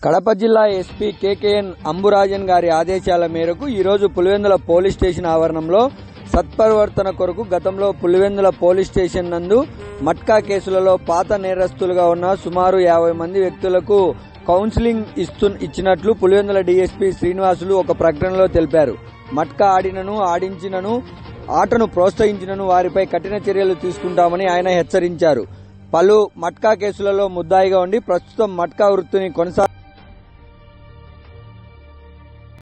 కడప జిల్లా SP KKN Amburajan గారి ఆదేశాల మేరకు ఈరోజు పులివెందుల పోలీస్ స్టేషన్ ఆవరణంలో సత్ప్రవర్తన కొరకు గతంలో పులివెందుల పోలీస్ స్టేషన్ నందు మట్కా కేసులలో పాత నేరస్తులుగా ఉన్న సుమారు 50 మంది వ్యక్తులకు కౌన్సిలింగ్ ఇచ్చినట్లు పులివెందుల డీఎస్పీ శ్రీనివాసులు ఒక ప్రకటనలో తెలిపారు. మట్కా ఆడినను, ఆడించినను, ఆటను ప్రోత్సహించినను వారిపై కఠిన చర్యలు తీసుకుంటామని ఆయన హెచ్చరించారు. పలు మట్కా కేసులలో ముద్దాయిగా ఉండి ప్రస్తుతం మట్కా వృత్తిని కొనసాగి